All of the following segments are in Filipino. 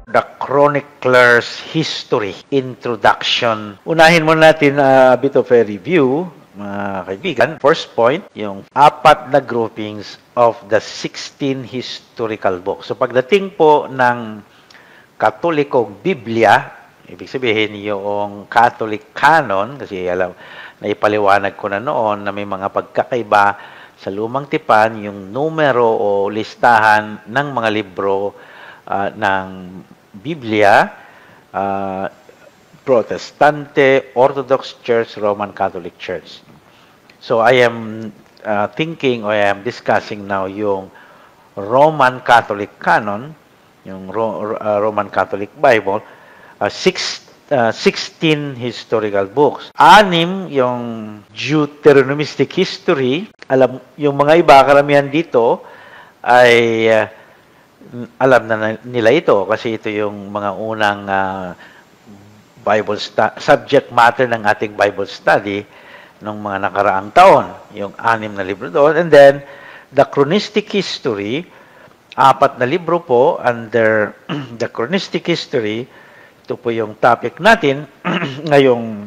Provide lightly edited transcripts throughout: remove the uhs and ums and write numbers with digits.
The Chronicler's History Introduction. Unahin muna natin a bit of a review, mga kaibigan. First point, yung 4 na groupings of the 16 historical books. So pagdating po ng Katolikong Biblia, ibig sabihin yung Catholic canon, kasi alam, naipaliwanag ko na noon na may mga pagkakaiba sa lumang tipan, yung numero o listahan ng mga libro ng Biblia, Protestante, Orthodox Church, Roman Catholic Church. So I am thinking or I am discussing now yung Roman Catholic canon, yung Roman Catholic Bible, 16 historical books. 6 yung Deuteronomistic history. Alam, yung mga iba, karamihan dito ay alam na nila ito kasi ito yung mga unang Bible subject matter ng ating Bible study ng mga nakaraang taon, yung 6 na libro doon. And then, the chronistic history, 4 na libro po under the chronistic history. Ito po yung topic natin ngayong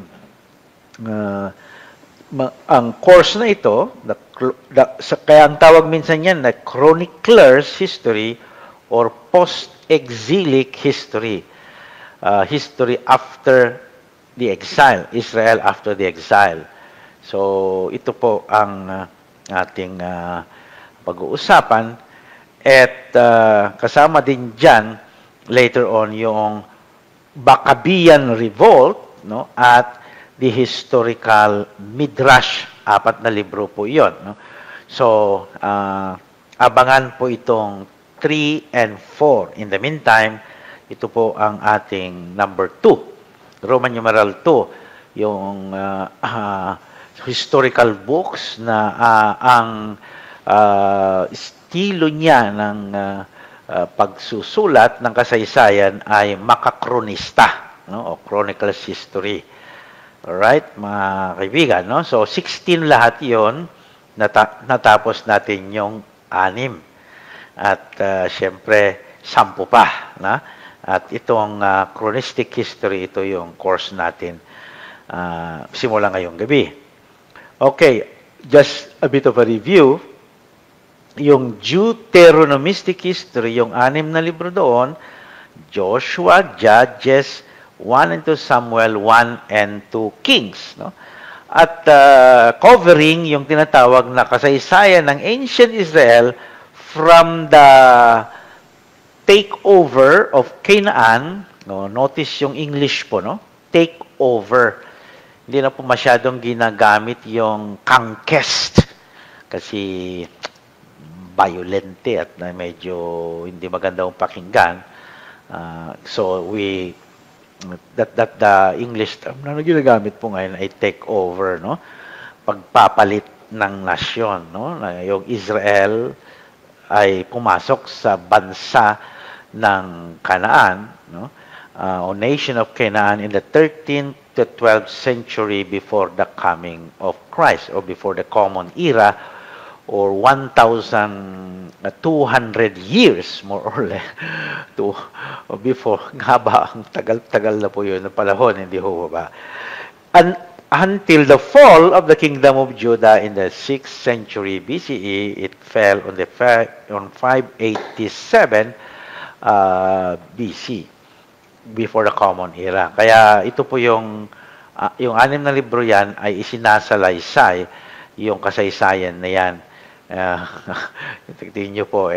ang course na ito, kaya ang tawag minsan yan na Chronicler's history or post-exilic history. History after the exile, Israel after the exile. So, ito po ang ating pag-uusapan. At kasama din dyan, later on, yung Baccabean Revolt, no? At the Historical Midrash, 4 na libro po yun. No? So, abangan po itong 3 and 4. In the meantime, ito po ang ating number 2, Roman numeral 2, yung historical books na ang estilo niya ng pagsusulat ng kasaysayan ay makakronista, no? O chronicles history. Alright, mga kaibigan, no? So, 16 lahat yon, natapos natin yung 6. At siyempre, 10 pa. Na? At itong chronistic history, ito yung course natin simula ngayong gabi. Okay, just a bit of a review. Yung Deuteronomistic history, yung 6 na libro doon, Joshua, Judges, 1 and 2 Samuel, 1 and 2 Kings. No? At covering yung tinatawag na kasaysayan ng ancient Israel from the takeover of Canaan. No? Notice yung English po, no? Takeover. Hindi na po masyadong ginagamit yung conquest kasi violente at medyo hindi maganda ang pakinggan. So that the English term na ginagamit po ngayon ay take over, no? Pagpapalit ng nasyon, no? Yung Israel ay pumasok sa bansa ng Canaan, no? O nation of Canaan in the 13th to 12th century before the coming of Christ or before the common era, or 1,200 years, more or less, before. Nga ba, ang tagal-tagal na po yun, na panahon, hindi ho ba? Until the fall of the kingdom of Judah in the 6th century BCE, it fell on 587 BC, before the common era. Kaya ito po yung 6 na libro yan ay isinasalaysay yung kasaysayan na yan. Tingnan nyo po,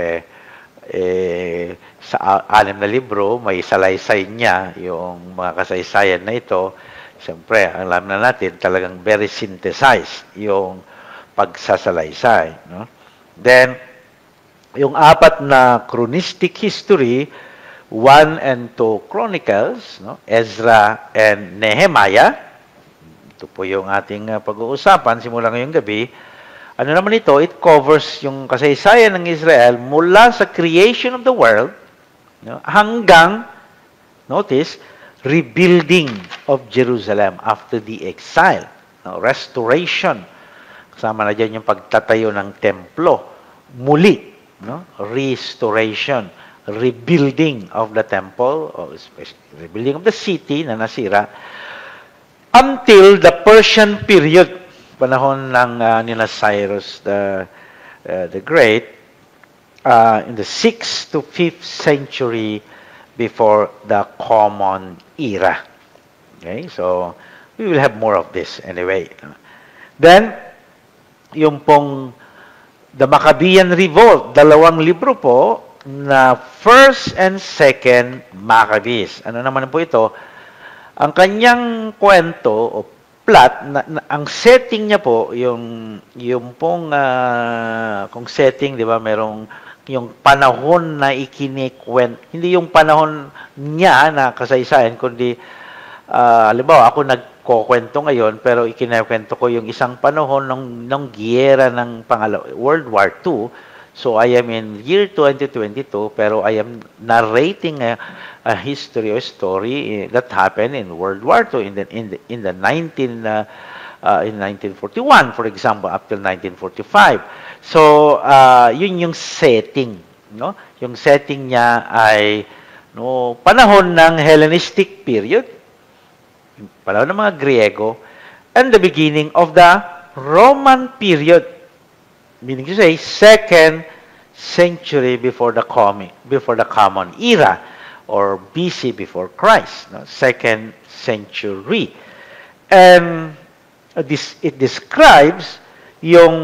sa 6 na libro, may salaysay niya yung mga kasaysayan na ito. Siyempre, alam na natin, talagang very synthesized yung pagsasalaysay. No? Then, yung 4 na chronistic history, 1 and 2 Chronicles, no? Ezra and Nehemiah. Ito po yung ating pag-uusapan simula ngayong gabi. Ano naman ito? It covers yung kasaysayan ng Israel mula sa creation of the world, no, hanggang, notice, rebuilding of Jerusalem after the exile. No, restoration. Kasama na dyan yung pagtatayo ng templo. Muli. No? Restoration rebuilding of the temple, or rebuilding of the city na nasira, until the Persian period, panahon ng nila Cyrus the Great, in the 6th to 5th century before the Common Era. Okay, so we will have more of this anyway. Then, yung pong The Maccabean Revolt, dalawang libro po na First and Second Maccabees. Ano naman po ito? Ang kanyang kwento o plot, ang setting niya po, yung pong, kung setting, di ba, merong yung panahon na ikinikwento, hindi yung panahon niya na kasaysayan, kundi, halimbawa, ako nagkukwento ngayon, pero ikinikwento ko yung isang panahon ng giyera ng World War II. So I am in year 2022, pero I am narrating a history or story that happened in World War II in 1941, for example, up till 1945. So yun yung setting, no? Yung setting niya ay panahon ng Hellenistic period, panahon ng mga Griego, and the beginning of the Roman period. Meaning to say, 2nd century before the Common Era, or BC before Christ, no? 2nd century. And it describes yung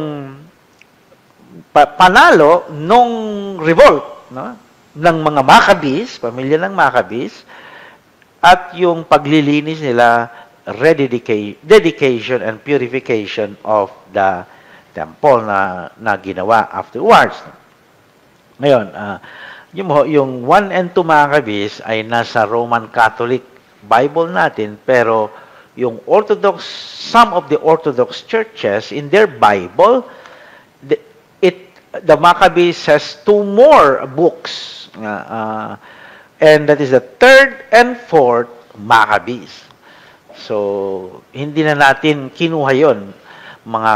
panalo nung revolt, no? Ng mga Maccabees, pamilya ng Maccabees, at yung paglilinis nila, dedication and purification of the temple na ginawa afterwards. Ngayon, yung 1 and 2 Maccabees ay nasa Roman Catholic Bible natin, pero yung some of the Orthodox churches in their Bible, the Maccabees has 2 more books, and that is the 3rd and 4th Maccabees. So, hindi na natin kinuha yon, mga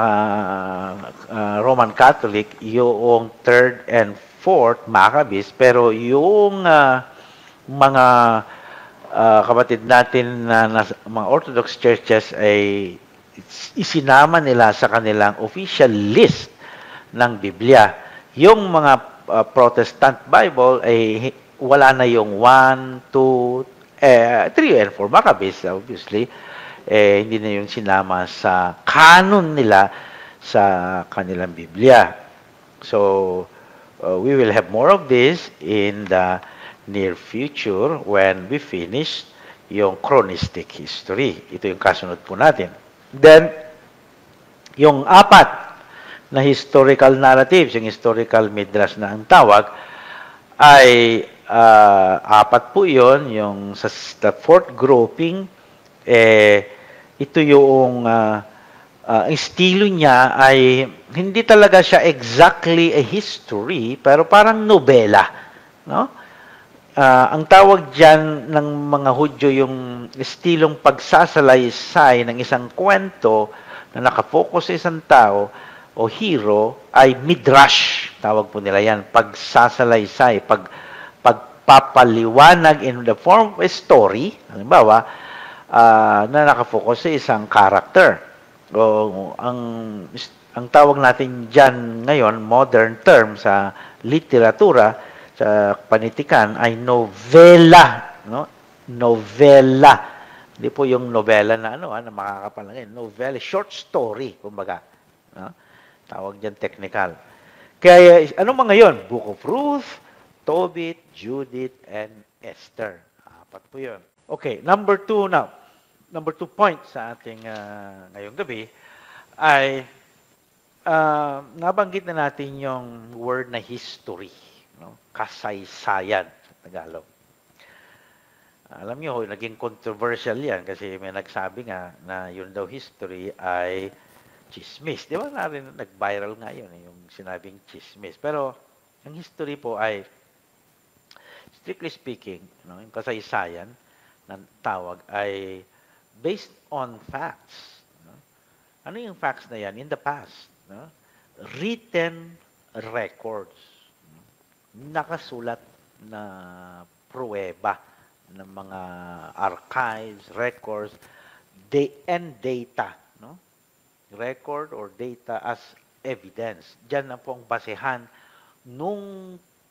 Roman Catholic, yung 3rd and 4th Maccabees, pero yung mga kapatid natin na mga Orthodox churches ay isinama nila sa kanilang official list ng Biblia. Yung mga Protestant Bible ay wala na yung 1, 2, 3 and 4 Maccabees, obviously. Hindi na yung sinama sa canon nila sa kanilang Biblia. So, we will have more of this in the near future when we finish yung chronistic history. Ito yung kasunod po natin. Then, yung 4 na historical narratives, yung historical midrash na ang tawag, ay 4 po yun. Yung sa the 4th grouping, ito yung estilo niya ay hindi talaga siya exactly a history, pero parang nobela, no? Ang tawag diyan ng mga Hudyo, yung estilong pagsasalaysay ng isang kwento na nakafocus sa isang tao o hero ay midrash, tawag po nila yan, pagsasalaysay, pagpapaliwanag in the form of a story, halimbawa, na nakafocus sa isang character. O ang tawag natin diyan ngayon, modern term sa literatura, sa panitikan, ay novela, no? Novela. Hindi po yung novela na na makakapalangin. Novela, short story, kumbaga. No? Tawag diyan technical. Kaya ano mga yon? Book of Ruth, Tobit, Judith, and Esther. 4 po yun. Okay, number 2 now. Number 2 point sa ating ngayong gabi ay nabanggit na natin yung word na history, no? Kasaysayan sa Tagalog. Alam niyo, naging controversial yan kasi may nagsabi nga na yun daw history ay chismis. Di ba nag-viral nga yun, yung sinabing chismis. Pero ang history po ay, strictly speaking, no, yung kasaysayan ng tawag ay based on facts. No? Ano yung facts na yan? In the past, no? Written records. No? Nakasulat na pruweba ng mga archives, records, and data, no? Record or data as evidence. Diyan na po ang basehan nung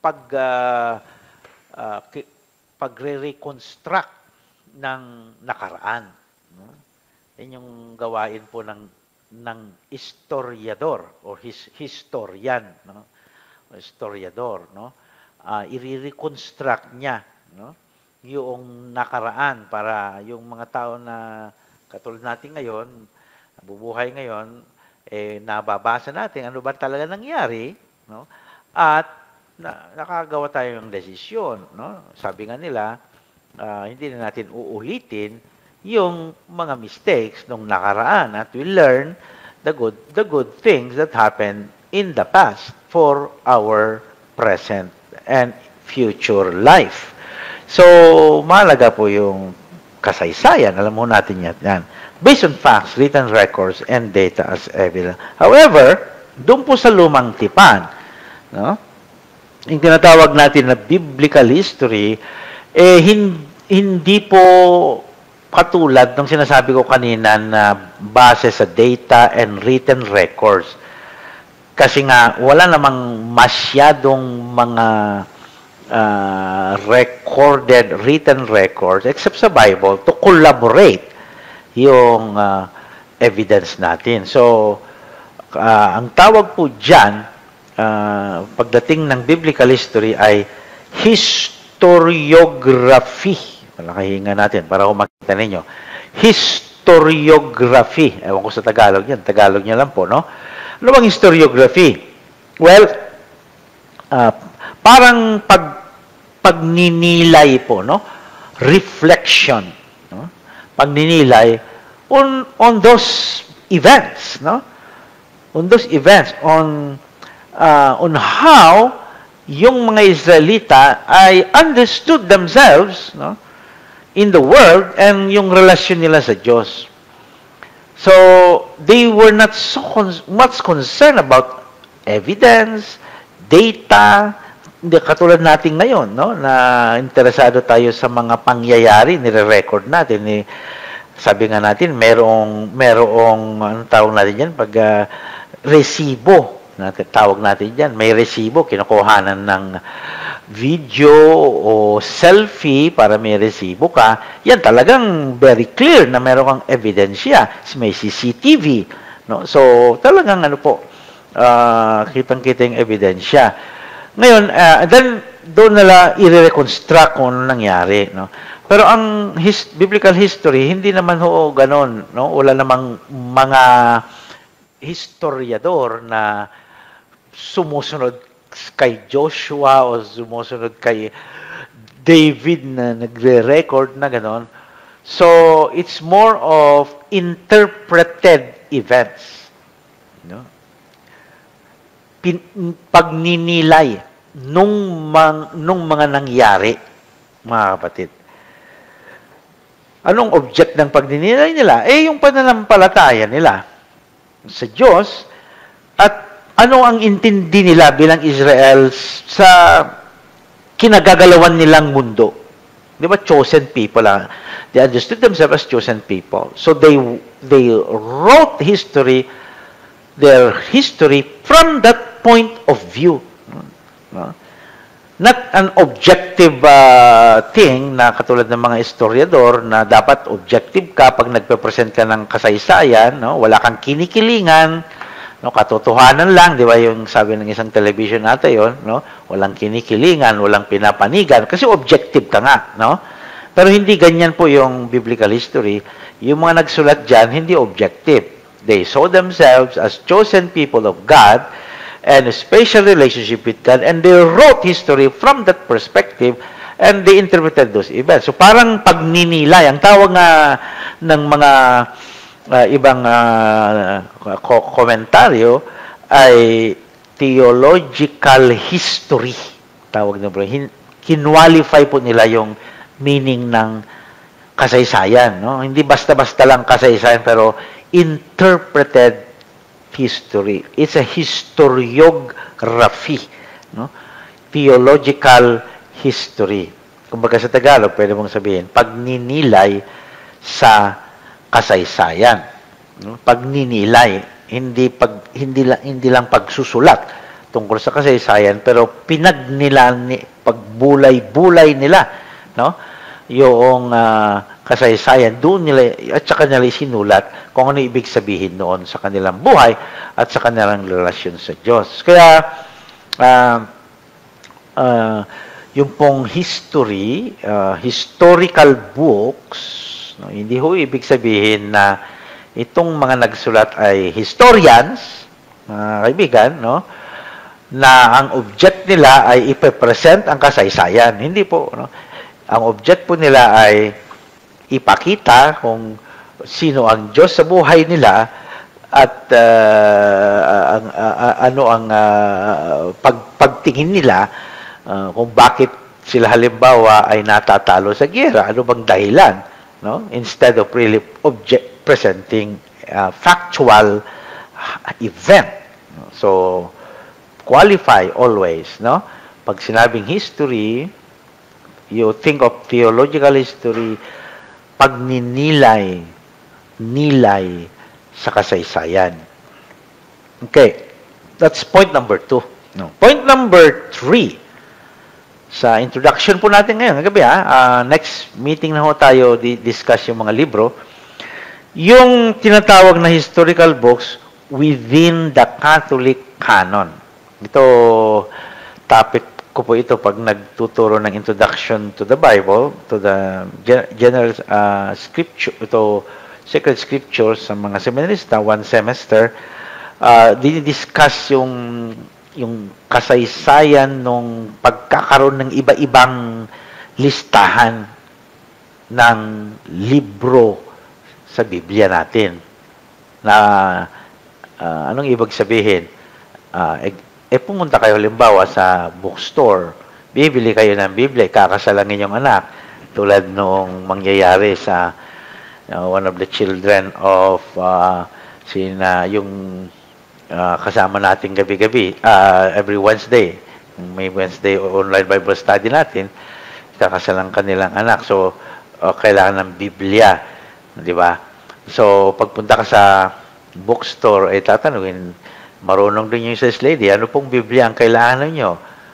pagre-reconstruct ng nakaraan, no? Yan yung gawain po ng historiador o historian, no? Historiador, no? I-reconstruct niya, no? Yung nakaraan para yung mga tao na katulad natin ngayon, nabubuhay ngayon, nababasa natin ano ba talaga nangyari, no? At nakagawa tayo ng desisyon, no? Sabi nga nila, hindi na natin uulitin yung mga mistakes nung nakaraan at we learn the good things that happened in the past for our present and future life. So, mahalaga po yung kasaysayan. Alam mo natin yan. Based on facts, written records, and data as evidence. However, doon po sa lumang tipan, no? Yung tinatawag natin na biblical history, hindi po katulad ng sinasabi ko kanina na base sa data and written records. Kasi nga, wala namang masyadong mga recorded, written records, except sa Bible, to collaborate yung evidence natin. So, ang tawag po dyan, pagdating ng biblical history ay historiography. Palakahinga natin para kung makita ninyo. Historiography. Ewan ko sa Tagalog yan. Tagalog niya lang po, no? Ano bang historiography? Well, parang pagninilay po, no? Reflection, no? Pagninilay on those events, no? On those events, on how yung mga Israelita ay understood themselves, no, in the world and yung relasyon nila sa Diyos. So, they were not so much concerned about evidence, data, hindi katulad natin ngayon, no, na interesado tayo sa mga pangyayari, nire-record natin. Sabi nga natin, merong anong tawag natin yan, pag resibo, tawag natin dyan, may resibo, kinukuhanan ng video o selfie para may resibo ka, yan talagang very clear na meron kang ebidensya. May CCTV, no? So, talagang ano po, kitang-kita yung ebidensya. Ngayon, then, doon nila i-reconstruct kung ano nangyari, no? Pero ang biblical history, hindi naman ho ganon, no? Wala namang mga historiador na sumusunod kay Joshua o sumusunod kay David na nagre-record na ganon. So, it's more of interpreted events, no? Pagninilay nung mga nangyari, mga kapatid. Anong object ng pagninilay nila? Yung pananampalataya nila sa Diyos at ano ang intindi nila bilang Israel sa kinagagalawan nilang mundo. Di ba? Chosen people. They understood themselves as chosen people. So they wrote their history from that point of view. No? Not an objective thing na katulad ng mga historiador na dapat objective ka pag nagpe-present ka ng kasaysayan, no? Wala kang kinikilingan, no? Katotohanan lang, di ba yung sabi ng isang television natin yon, no? Walang kinikilingan, walang pinapanigan kasi objective ka nga, no? Pero hindi ganyan po yung biblical history. Yung mga nagsulat diyan hindi objective. They saw themselves as chosen people of God and a special relationship with God, and they wrote history from that perspective, and they interpreted those events. So parang pagninilay, ang tawag nga ng mga ibang komentaryo ay theological history. Tawag na bro. Kinwalify po nila yung meaning ng kasaysayan. No? Hindi basta-basta lang kasaysayan, pero interpreted history. It's a historiography, no? Theological history. Kumbaga sa Tagalog, pwede mong sabihin, pagninilay sa kasaysayan. Pagninilay, hindi lang pagsusulat tungkol sa kasaysayan, pero pagbulay-bulay nila, no? Yung kasaysayan, doon nila, at saka nila sinulat kung ano ibig sabihin noon sa kanilang buhay at sa kanilang relasyon sa Diyos. Kaya, yung pong historical books, no, hindi ho ibig sabihin na itong mga nagsulat ay historians, mga kaibigan, no, na ang object nila ay ipepresent ang kasaysayan. Hindi po, no? Ang object po nila ay ipakita kung sino ang Diyos sa buhay nila at ano ang pagtingin nila kung bakit sila halimbawa ay natatalo sa giyera. Ano bang dahilan? No? Instead of really presenting factual event. So, qualify always. No? Pag sinabing history, you think of theological history, pagninilay sa kasaysayan. Okay. That's point number 2. No. Point number 3. Sa introduction po natin ngayon, gabi next meeting na ho tayo discuss yung mga libro. Yung tinatawag na historical books within the Catholic canon. Ito, topic ko po ito pag nagtuturo ng introduction to the Bible, to the general scripture, ito sacred scriptures sa mga seminarista, one semester, dinidiscuss yung kasaysayan nung pagkakaroon ng iba-ibang listahan ng libro sa Biblia natin. Na anong ibig sabihin? Pumunta kayo halimbawa sa bookstore, bibili kayo ng Biblia, kakasalangin yung anak, tulad nung mangyayari sa one of the children of yung kasama natin gabi-gabi, every Wednesday, may Wednesday online Bible study natin, kakasalang kanilang anak, so kailangan ng Biblia, di ba? So pagpunta ka sa bookstore, tatanungin, marunong din yung SThD, ano pong Biblia ang kailangan nyo?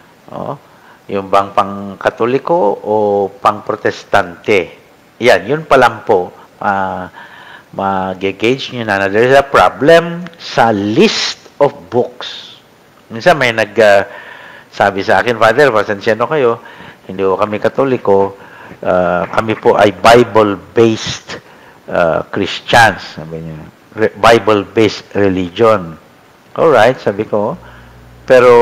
Yung bang pang-Katoliko o pang-Protestante? Yan, yun pa lang po. Mag-gauge nyo na there's a problem sa list of books. Minsan may sabi sa akin, Father, pasensya no kayo, hindi ko kami Katoliko, kami po ay Bible-based Christians. Sabi niya, Bible-based religion. Alright, sabi ko, pero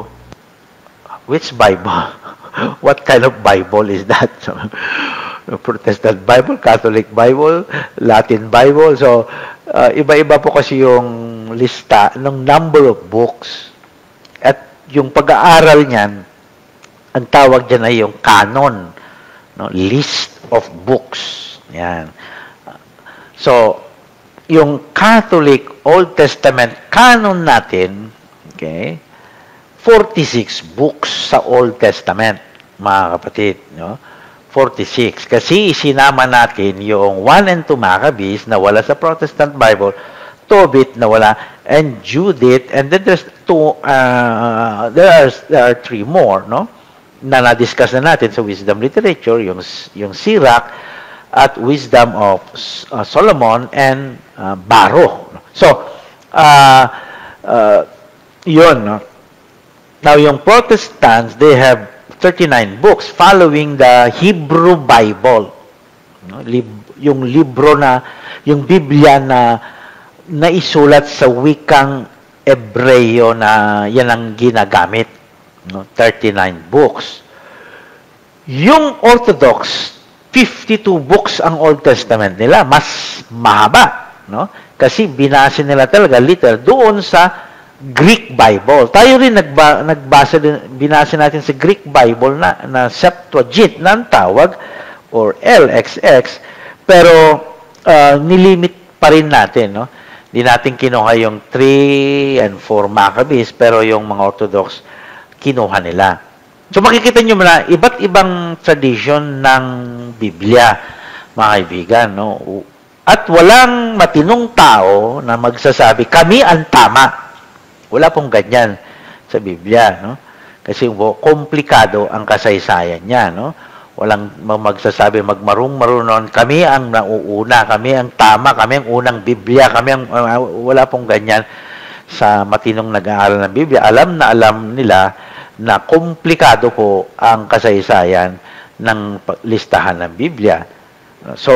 which Bible? What kind of Bible is that? So, Protestant Bible, Catholic Bible, Latin Bible. So, iba-iba po kasi yung lista ng number of books. At yung pag-aaral niyan, ang tawag dyan ay yung canon, no? List of books. Yan. So, yung Catholic Old Testament canon natin, okay, 46 books sa Old Testament, mga kapatid, no? 46. Kasi sinama natin yung 1 and 2 Maccabees na wala sa Protestant Bible, Tobit na wala, and Judith, and then there's there are 3 more, no? Na na-discuss na natin sa wisdom literature, yung Sirach, at wisdom of Solomon and Baruch. So, yun. No? Now, yung Protestants, they have 39 books following the Hebrew Bible. No? Yung libro yung Biblia na naisulat sa wikang Ebreyo na yan ang ginagamit. No? 39 books. Yung Orthodox, 52 books ang Old Testament nila. Mas mahaba. No? Kasi binasa nila talaga literal doon sa Greek Bible. Tayo rin binasa natin sa Greek Bible na Septuagint na ang tawag or LXX, pero nilimit pa rin natin. No? Di natin kinuha yung 3 and 4 Maccabees, pero yung mga Orthodox kinuha nila. So makikita nyo na iba't ibang tradition ng Biblia, mga kaibigan. No? At walang matinong tao na magsasabi, kami ang tama. Wala pong ganyan sa Biblia. No? Kasi komplikado ang kasaysayan niya. No? Walang magsasabi, magmarung-marunon, kami ang nauuna, kami ang tama, kami ang unang Biblia, wala pong ganyan sa matinong nag-aaral ng Biblia. Alam nila na komplikado po ang kasaysayan ng listahan ng Biblia. So,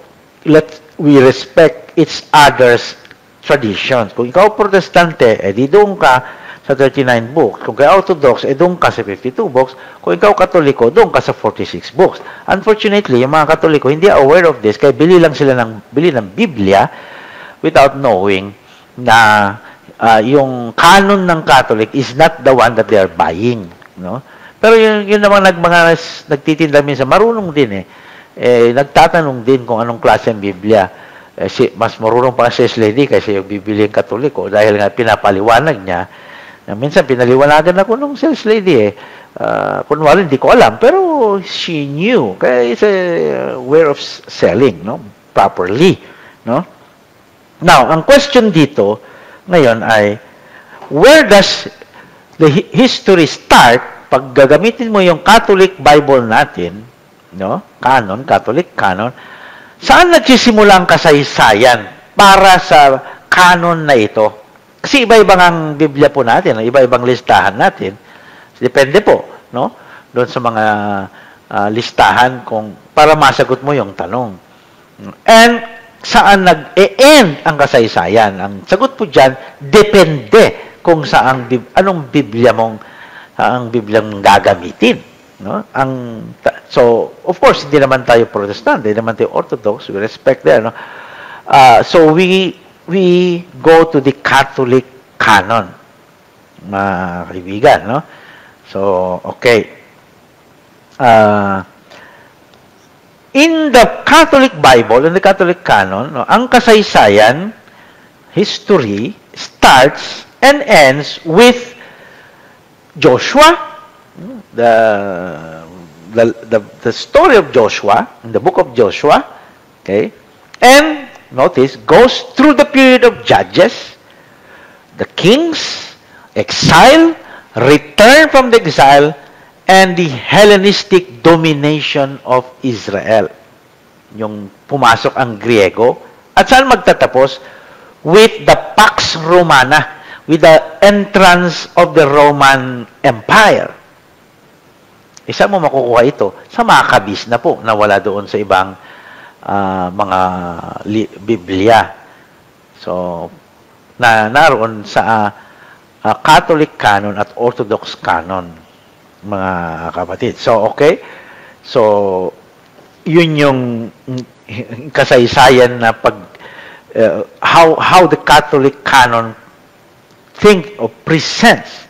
we respect each other's traditions. Kung ikaw protestante, di doon ka sa 39 books. Kung ikaw Orthodox, doon ka sa 52 books. Kung ikaw Katoliko, doon ka sa 46 books. Unfortunately, yung mga Katoliko hindi aware of this, kaya bili ng Biblia without knowing na yung canon ng Catholic is not the one that they are buying. No? Pero yun namang mga nagtitinda minsan, marunong din nagtatanong din kung anong klase ng Biblia. Mas marunong pa sa SThD kasi yung Biblia ng Katoliko dahil nga pinapaliwanag niya. Minsan pinaliwanagan ako nung sales lady kunwari hindi ko alam pero she knew kaya it's a way of selling properly now ang question dito ngayon ay where does the history start pag gagamitin mo yung Catholic Bible natin canon, Catholic canon, saan nagsisimula ang kasaysayan para sa canon na ito? Kasi iba-ibang ang Biblia po natin, iba-ibang listahan natin. Depende po, doon sa mga listahan para masagot mo yung tanong. And saan nag-e-end ang kasaysayan? Ang sagot po diyan, depende kung anong Biblia ang Bibliang gagamitin. So, of course, hindi naman tayo Protestant, hindi naman tayo Orthodox, we respect that. So, we go to the Catholic canon, mga kaibigan, So, okay. In the Catholic Bible, in the Catholic canon, ang kasaysayan, history, starts and ends with Joshua, the story of Joshua, in the book of Joshua, okay, and notice, goes through the period of Judges, the kings, exile, return from the exile, and the Hellenistic domination of Israel. Yung pumasok ang Griego. At saan magtatapos? With the Pax Romana, with the entrance of the Roman Empire. Isa mo makukuha ito sa Maccabees na po, na wala doon sa ibang mga Biblia. So, naroon sa Catholic canon at Orthodox canon, mga kapatid. So, okay. So, yun yung kasaysayan na how the Catholic canon think or presents,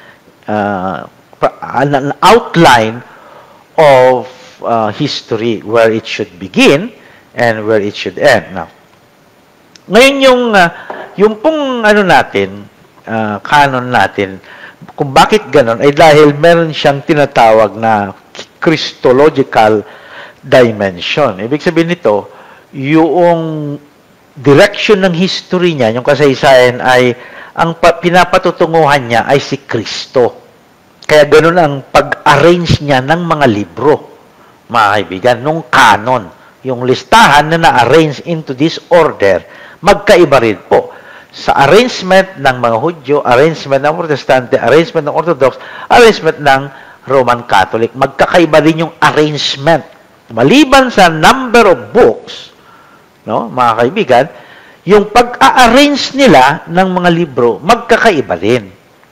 an outline of history, where it should begin and where it should end. Now, ngayon yung pong canon natin, kung bakit ganon, ay dahil meron siyang tinatawag na Christological dimension. Ibig sabihin nito, yung direction ng history niya, yung kasaysayan ay, ang pinapatutunguhan niya ay si Kristo. Kaya ganon ang pag-arrange niya ng mga libro, mga kaibigan, nung canon, yung listahan na na-arrange into this order, magkaiba rin po. Sa arrangement ng mga Hudyo, arrangement ng Protestante, arrangement ng Orthodox, arrangement ng Roman Catholic, magkakaiba rin yung arrangement. Maliban sa number of books, mga kaibigan, yung pag-a-arrange nila ng mga libro, magkakaiba rin.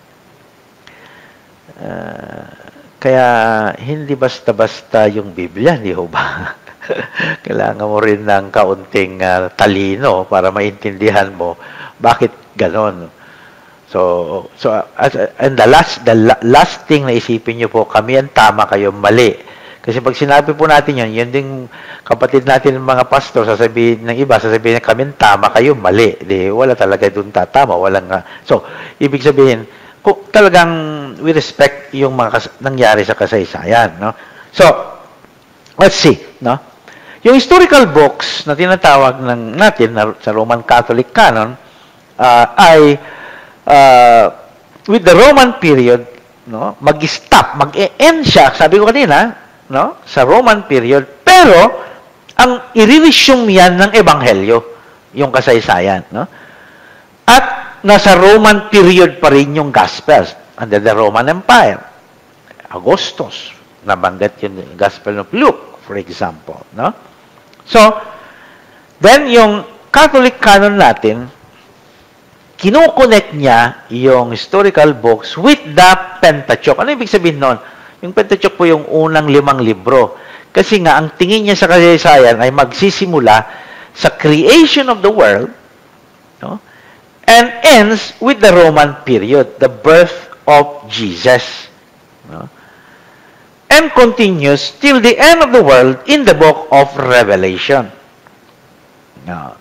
Kaya hindi basta-basta yung Biblia, di ho ba? Kailangan mo rin ng kaunting talino para maintindihan mo bakit ganon. So and the last thing na isipin niyo po, kami ang tama, kayo mali. Kasi pag sinabi po natin yun din kapatid natin ng mga pastor, sasabihin ng iba, sasabihin kami ang tama, kayo mali. Di, wala talaga doon tatama, walang so ibig sabihin talagang we respect yung mga nangyari sa kasaysayan, no? So, let's see, no? Yung historical books na tinatawag natin sa Roman Catholic canon ay with the Roman period, no, mag-stop, mag-end siya, sabi ko kanina, no, sa Roman period, pero ang i-resume yan ng ebanghelyo, yung kasaysayan, no? At nasa Roman period pa rin yung Gospels under the Roman Empire. Augustus, nabanggit yung Gospel of Luke, for example, no? So, then yung Catholic canon natin, kino-connect niya yung historical books with the Pentateuch. Ano ibig sabihin nun? Yung Pentateuch po yung unang 5 libro. Kasi nga, ang tingin niya sa kasaysayan ay magsisimula sa creation of the world, no? And ends with the Roman period, the birth of Jesus, no? And continues till the end of the world in the book of Revelation. Now,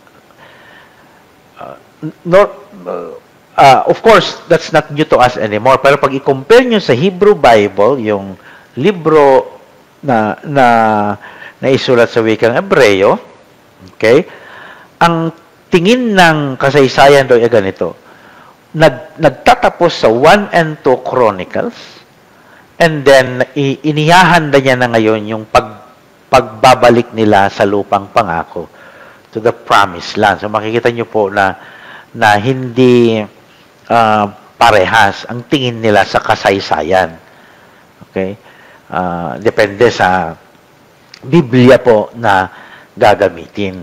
of course, that's not new to us anymore. Pero pag i-compare nyo sa Hebrew Bible, yung libro na isulat sa wikang Hebreo, okay, ang tingin ng kasaysayan doon ay ganito. Nagtatapos sa 1 and 2 Chronicles, and then inihahanda niya na ngayon yung pagbabalik nila sa lupang pangako, to the promised land. So makikita nyo po na hindi parehas ang tingin nila sa kasaysayan. Okay? Depende sa Biblia po na gagamitin.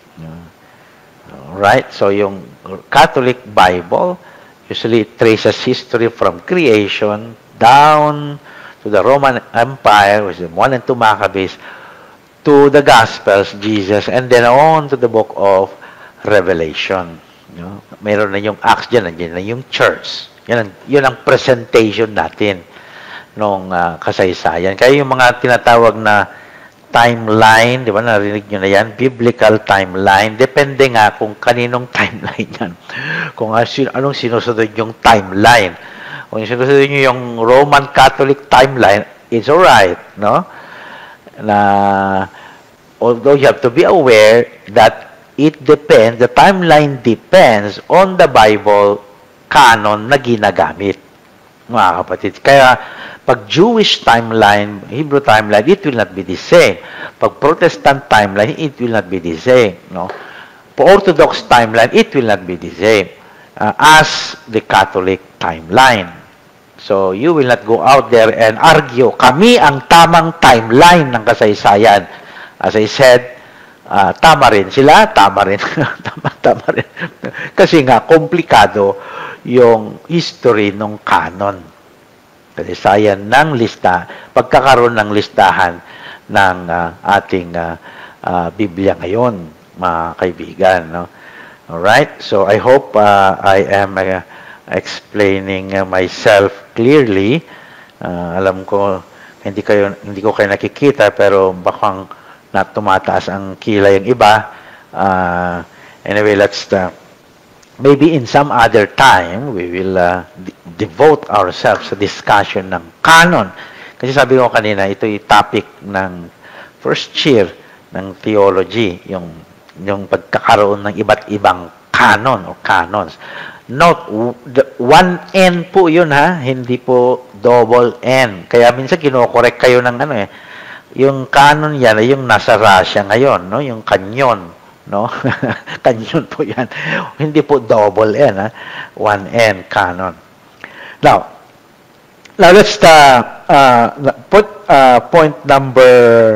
Right? So yung Catholic Bible usually traces history from creation down to the Roman Empire, which is 1 and 2 Maccabees, to the Gospels, Jesus, and then on to the book of Revelation. No? Meron na yung Acts dyan, nandiyan na yung church. Yun ang presentation natin nung kasaysayan. Kaya yung mga tinatawag na timeline, di ba, narinig nyo na yan, biblical timeline, depende nga kung kaninong timeline yan. Kung anong sinusunod yung timeline. Kung sinusunod nyo yung Roman Catholic timeline, it's alright, no? Na, although you have to be aware that it depends, the timeline depends on the Bible canon na ginagamit, mga kapatid. Kaya, pag Jewish timeline, Hebrew timeline, it will not be the same. Pag Protestant timeline, it will not be the same. No? For Orthodox timeline, it will not be the same as the Catholic timeline. So, you will not go out there and argue, kami ang tamang timeline ng kasaysayan. As I said, tama rin sila, tama rin. tama rin. Kasi nga, komplikado yung history ng canon. Kasaysayan ng lista, pagkakaroon ng listahan ng ating Biblia ngayon, mga kaibigan. No? Alright? So, I hope I am explaining myself clearly. Alam ko, hindi ko kayo nakikita, pero bakang tumataas ang kilay yung iba. Anyway, let's maybe in some other time, we will devote ourselves sa discussion ng canon. Kasi sabi ko kanina, ito yung topic ng first year ng theology, yung pagkakaroon ng iba't ibang canon o canons. Note, 1N po yun ha, hindi po double N. Kaya minsan kinokorek kayo ng yung canon yan ay yung nasa Russia ngayon, no? Yung kanyon, no? Kanyon po yan. Hindi po double N, ha? 1N canon. Now let's put point number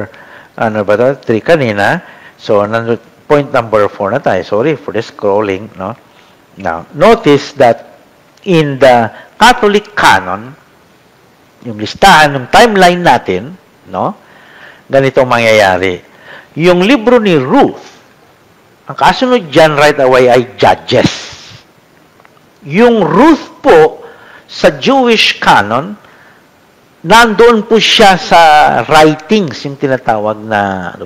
3 kanina. So point number 4 na tayo. Sorry for the scrolling, no? Now, notice that in the Catholic canon, yung listahan ng timeline natin, no? Ganito mangyayari. Yung libro ni Ruth, ang kasunod dyan right away ay Judges. Yung Ruth po, sa Jewish canon, nandoon po siya sa writings, yung tinatawag na,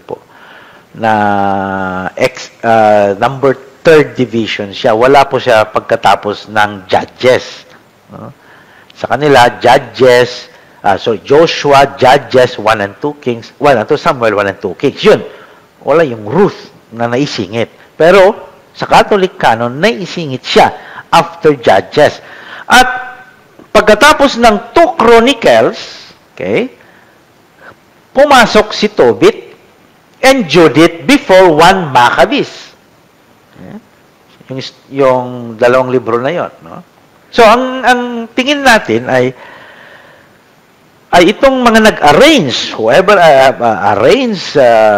number 3rd division siya. Wala po siya pagkatapos ng Judges. No? Sa kanila, Judges, Joshua, Judges, 1 and 2 Kings, 1 and 2 Samuel, 1 and 2 Kings. Yun. Wala yung Ruth na naisingit. Pero, sa Catholic canon, naisingit siya after Judges. At, pagkatapos ng 2 Chronicles, okay, pumasok si Tobit and Judith before 1 Maccabees. Yung dalawang libro na yon, no? So, ang tingin natin ay itong mga nag-arrange, whoever arrange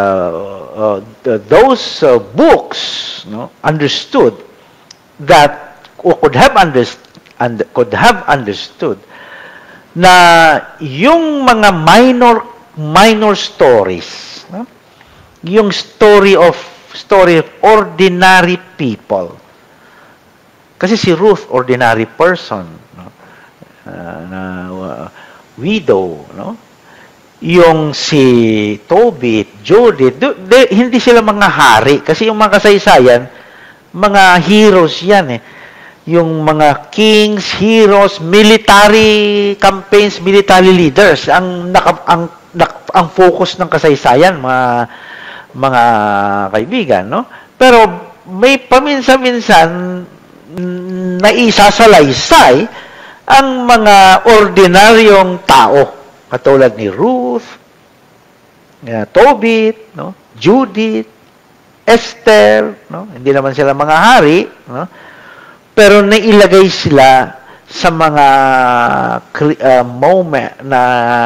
those books, no, understood that, or could have understood na yung mga minor stories, no? Yung story of ordinary people. Kasi si Ruth, ordinary person, no? Widow, no? Yung si Tobit, Judith, hindi sila mga hari. Kasi yung mga kasaysayan, mga heroes yan eh. Yung mga kings, heroes, military campaigns, military leaders, ang focus ng kasaysayan, mga kaibigan, no? Pero may paminsan-minsan naisasalaysay ang mga ordinaryong tao, katulad ni Ruth, Tobit, no? Judith, Esther, no? Hindi naman sila mga hari, no? Pero nailagay sila sa mga moment na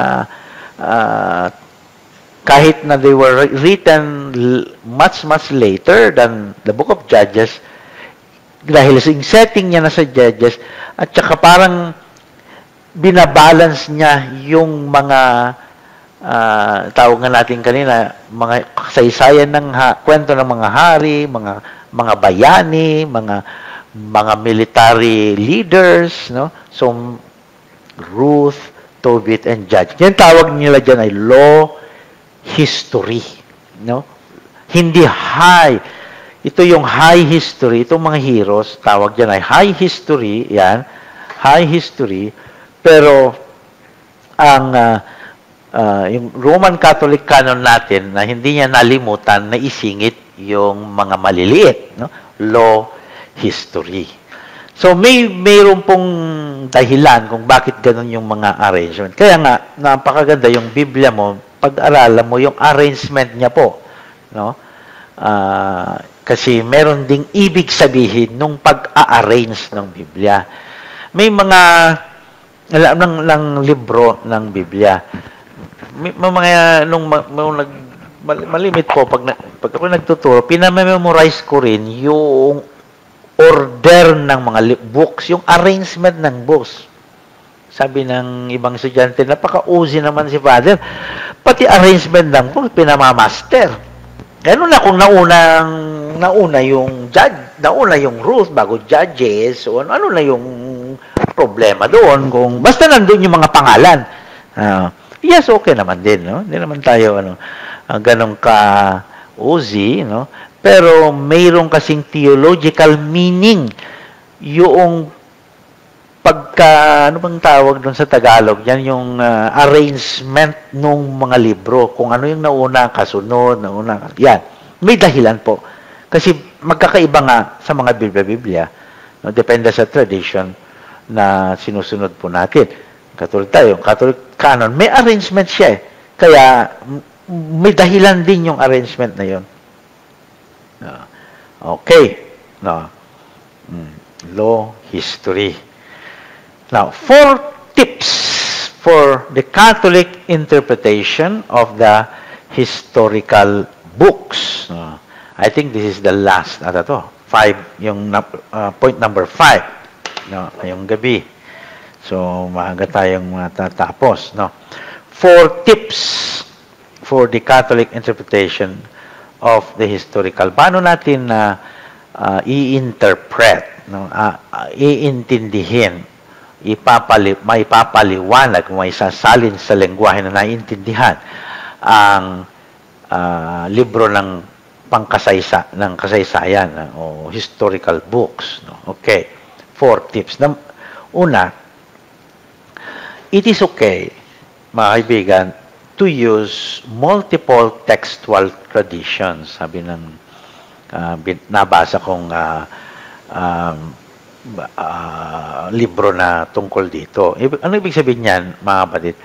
kahit na they were written much later than the book of Judges, dahil sa setting niya na sa Judges, at saka parang binabalance niya yung mga tawag nga natin kanina, mga kasaysayan ng kwento ng mga hari, mga bayani, mga military leaders, no? So, Ruth, Tobit, and Judge. Yan tawag nila dyan ay law history, no? Hindi high. Ito yung high history, itong mga heroes, tawag dyan ay high history, yan, high history, pero ang yung Roman Catholic canon natin na hindi niya nalimutan na isingit yung mga maliliit, no? Law history. So mayroon pong dahilan kung bakit ganun yung mga arrangement. Kaya nga napakaganda yung Biblia mo, pag-aralan mo yung arrangement niya po, no? Kasi meron ding ibig sabihin nung pag-a-arrange ng Biblia. May mga ng libro ng Biblia. May mga malimit po pag ako nagtuturo, pinamemorize ko rin yung order ng mga books, yung arrangement ng books. Sabi ng ibang estudyante, napaka-uzi naman si Father. Pati arrangement ng books, pinamamaster. Ganun na kung nauna yung Ruth bago Judges, o ano na yung problema doon, kung basta nandun yung mga pangalan. Yes, okay naman din, no? Hindi naman tayo ganun ka-uzi, no? Pero mayroon kasing theological meaning yung ano bang tawag doon sa Tagalog? Yan yung arrangement ng mga libro. Kung ano yung nauna, kasunod, yan. May dahilan po. Kasi magkakaiba nga sa mga Biblia. No? Depende sa tradition na sinusunod po natin. Katulad tayo, Catholic canon, may arrangement siya eh. Kaya may dahilan din yung arrangement na yun. Okay. No. Law, history. Now, 4 tips for the Catholic interpretation of the historical books. I think this is the last. 5, yung point number 5. No, ngayong gabi. So, maaga tayong matatapos. No? 4 tips for the Catholic interpretation of the historical. Paano natin i-interpret, no? Iintindihin, may papaliwanag, may sasalin sa lengguwahe na naiintindihan ang libro ng kasaysayan o historical books. No? Okay. 4 tips. Una, it is okay, mga kaibigan, to use multiple textual traditions. Sabi ng nabasa kong libro na tungkol dito. Ano ibig sabihin niyan, mga kapatid?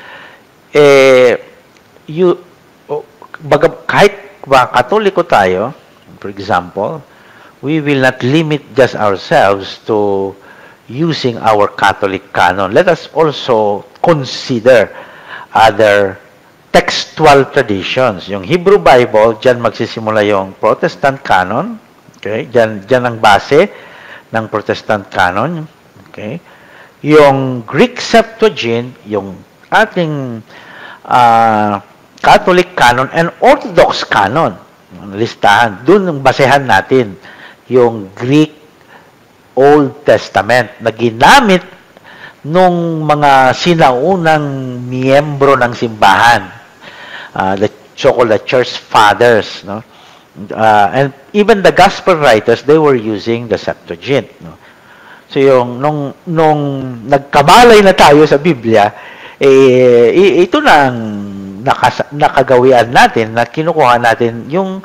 Kahit Katoliko tayo, for example, we will not limit just ourselves to using our Catholic canon. Let us also consider other textual traditions. Yung Hebrew Bible, dyan magsisimula yung Protestant canon. Okay? Dyan ang base ng Protestant canon. Okay? Yung Greek Septuagint, yung ating Catholic canon and Orthodox canon. Listahan. Doon ang basehan natin yung Greek Old Testament na ginamit nung mga sinaunang miyembro ng simbahan. The so-called Church Fathers, no? And even the Gospel writers, they were using the Septuagint, no? So yung nung nagkamalay na tayo sa Biblia, ito na ang nakagawian natin na kinukuha natin yung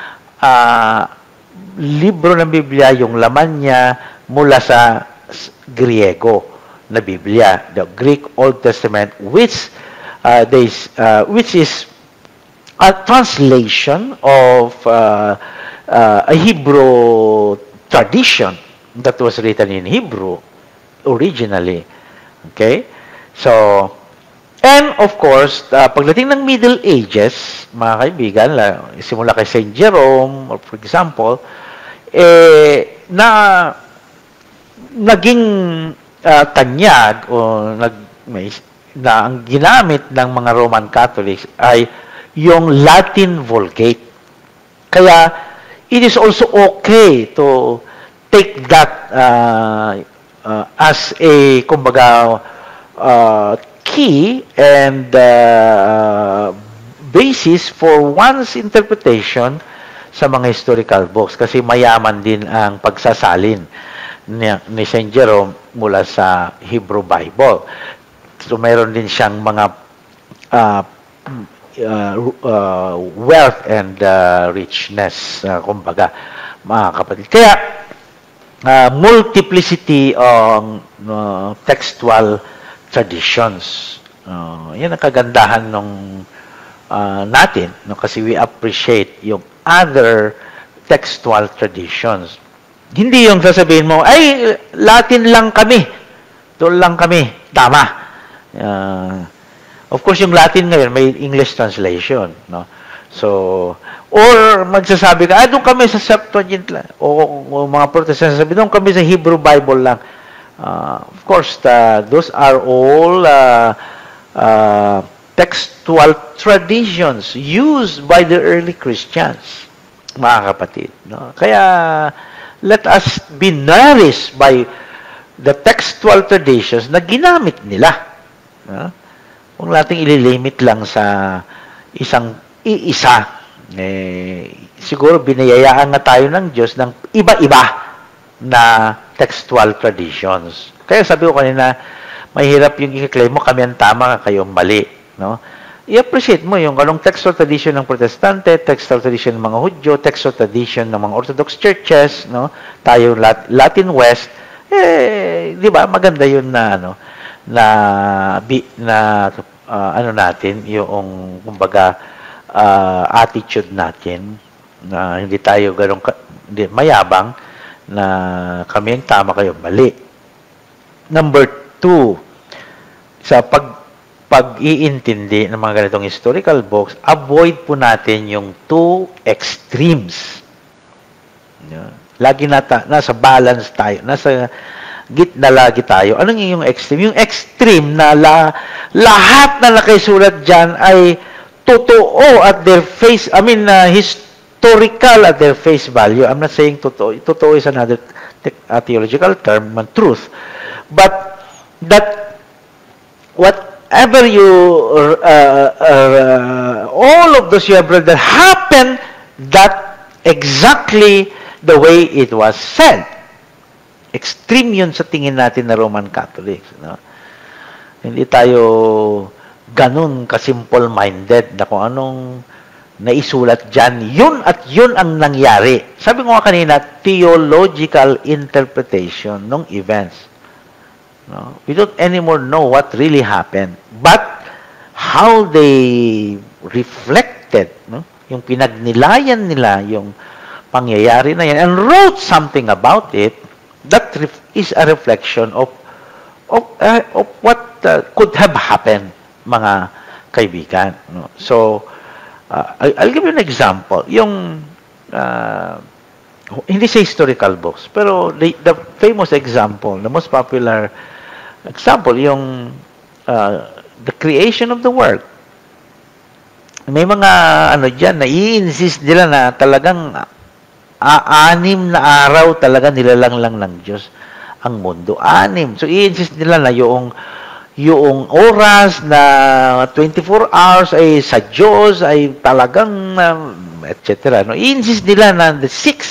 libro ng Biblia, yung laman niya mula sa Griego na Biblia, the Greek Old Testament, which is a translation of a Hebrew tradition that was written in Hebrew originally. Okay? So, and of course, pagdating ng Middle Ages, mga kaibigan, simula kay Saint Jerome, or for example, naging tanyag o na ang ginamit ng mga Roman Catholics ay yung Latin Vulgate. Kaya, it is also okay to take that as a, kumbaga, key and basis for one's interpretation sa mga historical books kasi mayaman din ang pagsasalin ni Saint Jerome mula sa Hebrew Bible. So mayroon din siyang mga wealth and richness, kumbaga, mga kapatid. Kaya multiplicity of textual traditions. Yan ang kagandahan nung natin, no? Kasi we appreciate yung other textual traditions. Hindi yung sasabihin mo, ay, Latin lang kami. Doon lang kami. Tama. Of course, yung Latin ngayon, may English translation. No? So, or magsasabi ka, doon kami sa Septuagint lang. O mga Protestants sabi, doon kami sa Hebrew Bible lang. Of course, those are all textual traditions used by the early Christians, mga kapatid. No? Kaya, let us be nourished by the textual traditions na ginamit nila. No? Huwag nating ililimit lang sa isang iisa. Siguro binayayaan na tayo ng Diyos ng iba-iba na textual traditions. Kaya sabi ko kanina, mahirap yung i-claim mo, kami ang tama, kayo mali. No? I-appreciate mo yung anong textual tradition ng Protestante, textual tradition ng mga Hudyo, textual tradition ng mga Orthodox churches, no? Tayo Latin West, di ba? Maganda yun na natin yung kumbaga attitude natin na hindi tayo hindi mayabang na kami ang tama, kayo mali. Number 2, sa pag-iintindi ng mga ganitong historical books, avoid po natin yung two extremes. Lagi nasa balance tayo, nasa gitna lagi tayo. Anong yung extreme? Yung extreme na lahat na nakaisulat dyan ay totoo at their face, historical at their face value. I'm not saying totoo. Totoo is another theological term, truth. But that whatever all of those you have read that happened that exactly the way it was said. Extreme yun sa tingin natin na Roman Catholics. No? Hindi tayo ganun ka-simple-minded na kung anong naisulat dyan, yun at yun ang nangyari. Sabi ko nga kanina, theological interpretation ng events. No? We don't anymore know what really happened. But how they reflected, no? Yung pinagnilayan nila, yung pangyayari na yan, and wrote something about it, that is a reflection of what could have happened, mga kaibigan. No? So, I'll give you an example. Yung, hindi sa historical books, pero the famous example, the most popular example, yung the creation of the world. May mga ano dyan, na i-insist nila na talagang 6 na araw talaga nilalang lang ng Diyos ang mundo. 6. So, i-insist nila na yung oras na 24 hours ay sa Diyos ay talagang etc. No? I-insist nila na the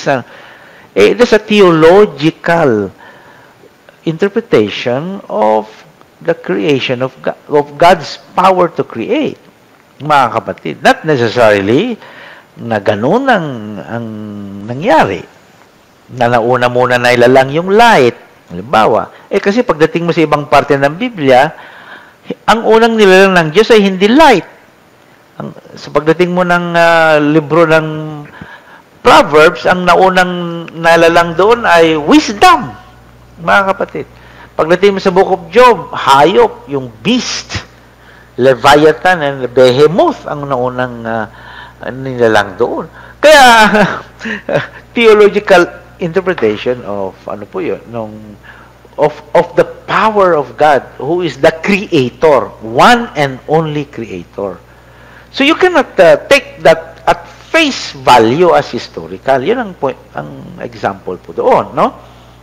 6 it is a theological interpretation of the creation of God's power to create, mga kapatid. Not necessarily na ganun ang nangyari. Na nauna muna na ilalang yung light. Halimbawa, kasi pagdating mo sa ibang parte ng Biblia, ang unang nilalang ng Diyos ay hindi light. Sa pagdating mo ng libro ng Proverbs, ang naunang nalalang doon ay wisdom, mga kapatid. Pagdating mo sa Book of Job, hayop, yung beast, Leviathan and Behemoth, ang naunang nilalang doon. Kaya, theological interpretation of, ano po yun, of the power of God, who is the Creator, one and only Creator. So you cannot take that at face value as historical. Yun ang point, ang example po doon, no?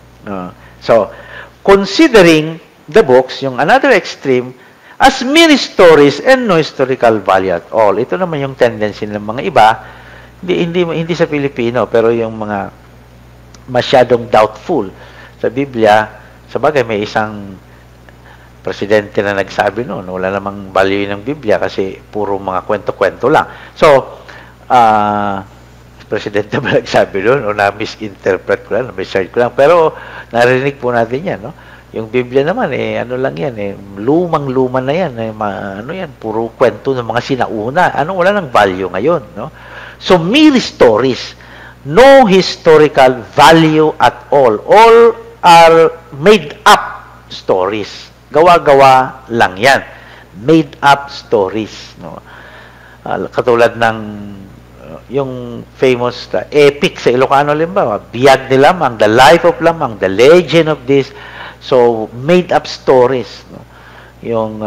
So, considering the books, yung another extreme, as mere stories and no historical value at all. Ito naman yung tendency ng mga iba, hindi sa Pilipino, pero yung mga masyadong doubtful sa Biblia. Sabagay, may isang presidente na nagsabi noon, wala namang value ng Biblia kasi puro mga kwento-kwento lang. So, presidente ba nagsabi noon o na-misinterpret ko lang, na-research ko lang, pero narinig po natin yan, no? Yung Biblia naman, ano lang yan, lumang-luma na yan, ano yan, puro kwento ng mga sinauna. Wala nang value ngayon, no? So, mere stories, no historical value at all. All are made up stories. Gawa-gawa lang yan. Made up stories, no? Katulad ng yung famous epic sa Ilocano, limbawa, Biyag ni Lamang, The Life of Lamang, The Legend of this. So, made up stories, no? Yung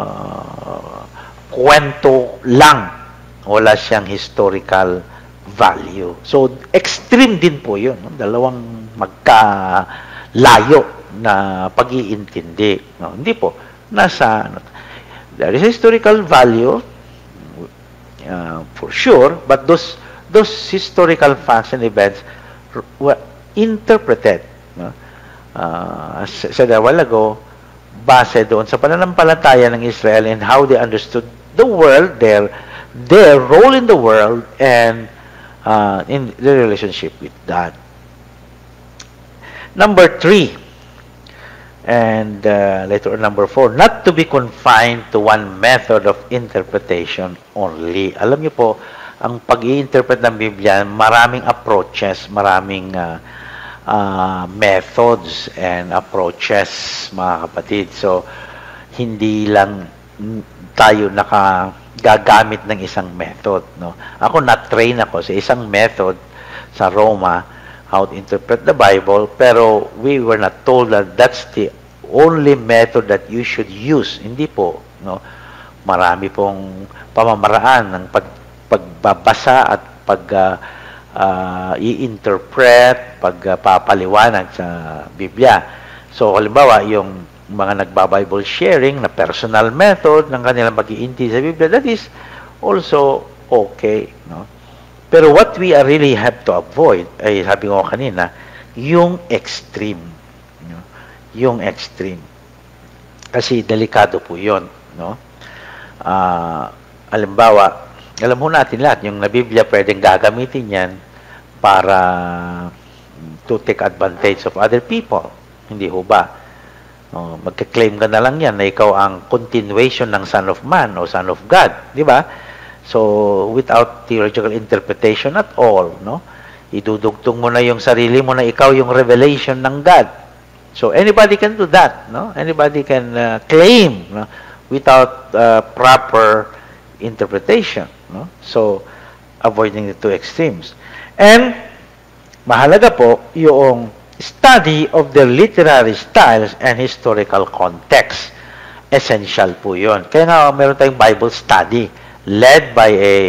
kwento lang, wala siyang historical value. So, extreme din po yun, no? Dalawang magkalayo na pag-iintindi, no? Hindi po, there is historical value, for sure, but those historical facts and events were interpreted, no? Said a while ago, base doon sa pananampalataya ng Israel and how they understood the world, their role in the world, and in their relationship with God. Number 3, and later on number 4, not to be confined to one method of interpretation only. Alam niyo po, ang pag-i-interpret ng Biblia, maraming approaches, maraming methods and approaches, mga kapatid. So, hindi lang tayo nakagagamit ng isang method, no? Ako, na-train ako sa isang method sa Roma, how to interpret the Bible, pero we were not told that that's the only method that you should use. Hindi po, no? Marami pong pamamaraan ng pagbabasa at i-interpret, pagpapaliwanag sa Biblia. So, halimbawa, yung mga nagba-Bible sharing na personal method ng kanilang pag-iintindi sa Biblia, that is also okay, no? Pero what we really have to avoid, ay sabi ko kanina, yung extreme. No? Yung extreme. Kasi delikado po 'yon, no? Halimbawa, alam mo natin lahat, yung na Biblia pwedeng gagamitin 'yan para to take advantage of other people. Hindi ho ba? Magka-claim ka na lang yan na ikaw ang continuation ng Son of Man o Son of God. Di ba? So, without theological interpretation at all, no? Idudugtong mo na yung sarili mo na ikaw yung revelation ng God. So, anybody can do that, no? Anybody can claim, no? Without proper interpretation, no? So, avoiding the two extremes. And, mahalaga po yung study of the literary styles and historical context. Essential po yun. Kaya nga, meron tayong Bible study led by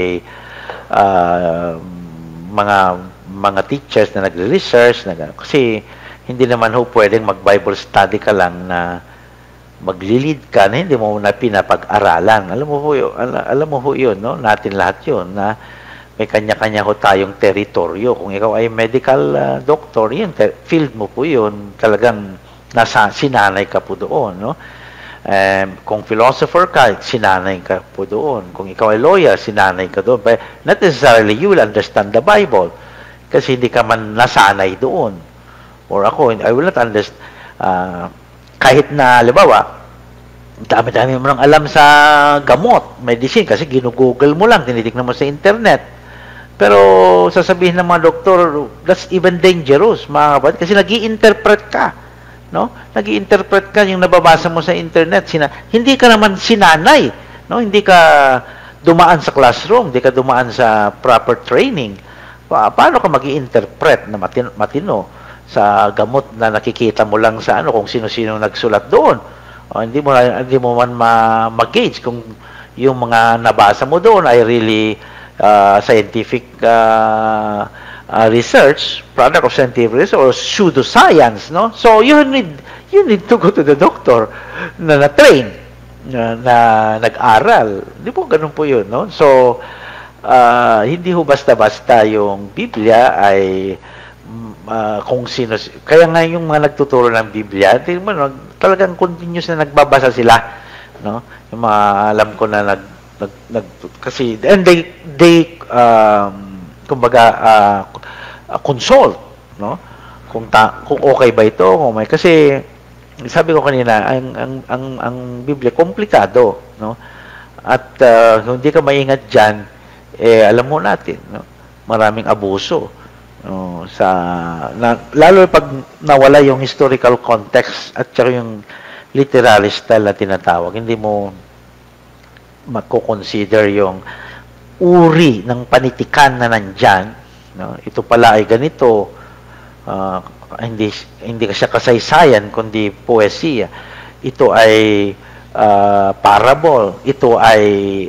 mga teachers na nagre-research. Kasi hindi naman ho pwedeng mag-Bible study ka lang na maglilid ka na hindi mo na pinapag-aralan. Alam mo ho yun, no? Natin lahat yun, na may kanya-kanya ho tayong teritoryo. Kung ikaw ay medical doctor, yun, field mo po yun. Talagang sinanay ka po doon, no? Kung philosopher ka, sinanay ka po doon. Kung ikaw ay lawyer, sinanay ka doon. But not necessarily you will understand the Bible kasi hindi ka man nasanay doon. Or ako, I will not understand. Kahit na, halimbawa, dami-dami mo nang alam sa gamot, medicine, kasi ginugoogle mo lang, tinitignan mo sa internet. Pero sasabihin ng mga doktor, that's even dangerous, mga kapatid, kasi nag-i-interpret ka, no? Nag-i-interpret ka yung nababasa mo sa internet. Hindi ka naman sinanay, no? Hindi ka dumaan sa classroom, hindi ka dumaan sa proper training. Paano ka mag-i-interpret na matino sa gamot na nakikita mo lang sa kung sino-sino nagsulat doon? Hindi mo man mag-gauge kung yung mga nabasa mo doon ay really scientific research, product of scientific research, or pseudoscience, no? So you need to go to the doctor na na-train, na nag-aral. Di po ganun po yun, no? So hindi ho basta-basta yung Biblia ay kung sino. Kaya nga yung mga nagtuturo ng Biblia, talagang continuous na nagbabasa sila, no? Yung mga alam ko na kasi and they kumbaga consult, no? Kung okay ba ito, kasi sabi ko kanina ang Biblia komplikado, no? At kung hindi ka maingat diyan, alam mo natin, no? Maraming abuso, no? Lalo pag nawala yung historical context at saka yung literary style na tinatawag, hindi mo magko-consider yung uri ng panitikan na nandyan, no? Ito pala ay ganito, hindi ka siya kasaysayan kundi poesiya. Ito ay parable, ito ay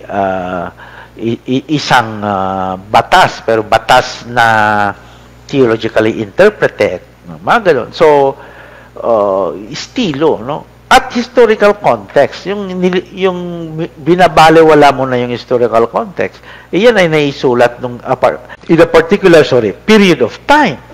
isang batas, pero batas na theologically interpreted, no? Mga ganun. So estilo, no? At historical context, yung binabalewala mo na yung historical context, iyan ay naisulat in a particular period of time.